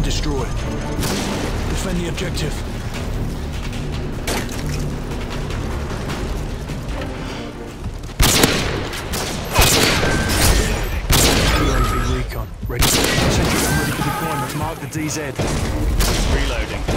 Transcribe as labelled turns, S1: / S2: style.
S1: destroy. Defend the objective. UAV recon. Ready. Sentry gun ready for deployment. Mark the DZ.
S2: Reloading.